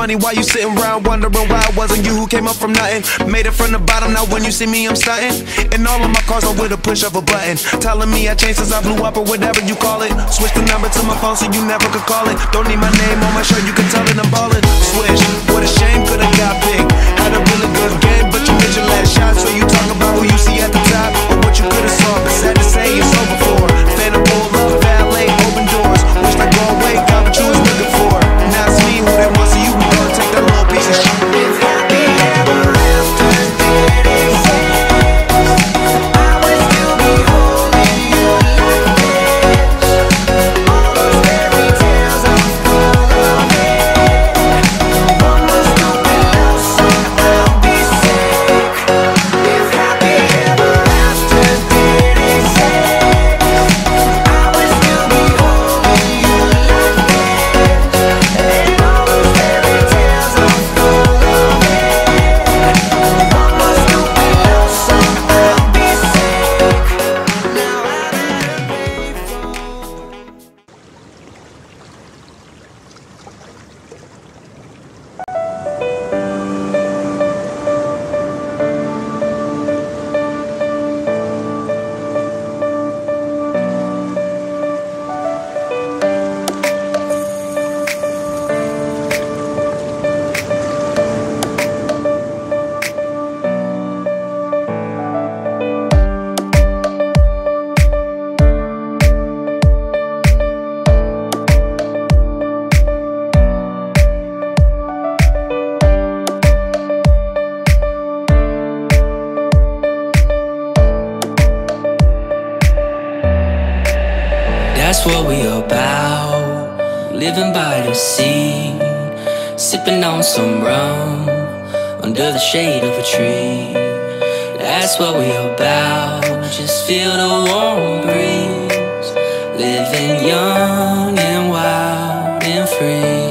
money while you sitting around wondering why it wasn't you who came up from nothing. Made it from the bottom, now when you see me I'm stunting. And all of my cars are with a push of a button, telling me I changed since I blew up or whatever you call it. Switch the number to my phone so you never could call it. Don't need my name on my shirt, you can tell it I'm ballin'. Switch, what a shame, could've got big. Had a really good game, but you missed your last shot. So you talk about who you see at the top, or what you could've saw, but sad to say it's over for. Phantom pull up, valet, open doors. Wish I go away, got what you was looking for. Now it's me who they want, so you can go and take that little piece of shit. If happy ever after did exist, I would still be holding you like this. All those fairy tales are full of it. One more stupid love song, I'll be sick. If happy ever after did exist, I would still be holding you like this. And all those fairy tales are full of it. One more stupid love song, I'll be sick. Now I better pay for. That's what we about, living by the sea, sipping on some rum, under the shade of a tree. That's what we about, just feel the warm breeze, living young and wild and free.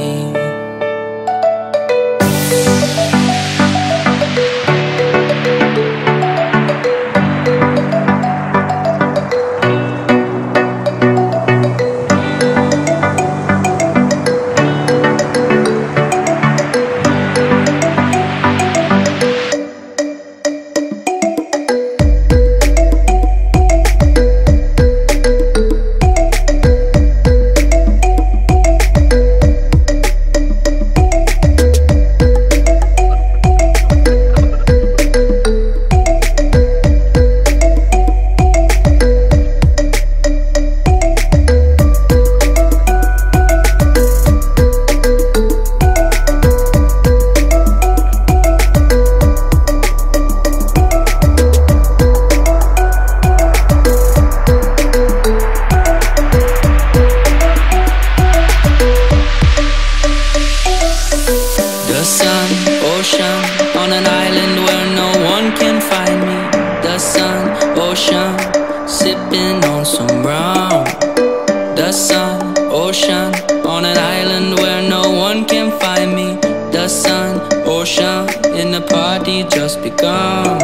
Sipping on some rum. The sun, ocean, on an island where no one can find me. The sun, ocean, and the party just begun.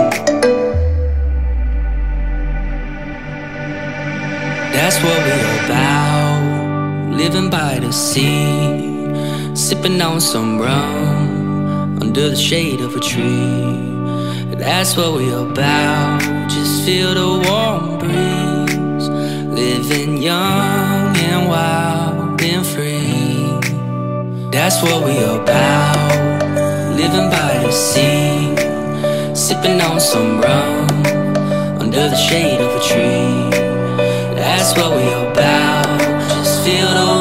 That's what we're about, living by the sea, sipping on some rum, under the shade of a tree. That's what we're about, just feel the warm breeze, living young and wild and free. That's what we're about, living by the sea, sipping on some rum, under the shade of a tree. That's what we're about, just feel the